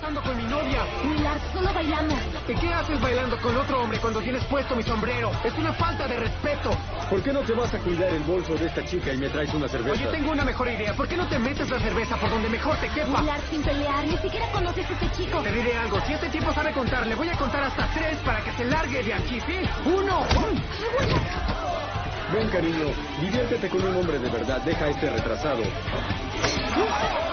pasando con mi novia? Willard, solo bailamos. ¿Y qué haces bailando con otro hombre cuando tienes puesto mi sombrero? Es una falta de respeto. ¿Por qué no te vas a cuidar el bolso de esta chica y me traes una cerveza? Oye, tengo una mejor idea. ¿Por qué no te metes la cerveza por donde mejor te quepa? Willard, sin pelear, ni siquiera conoces a este chico. Te diré algo. Si este tipo sabe contar, le voy a contar hasta 3 para que se largue de aquí, ¿sí? 1. Ven, cariño, diviértete con un hombre de verdad. Deja a este retrasado.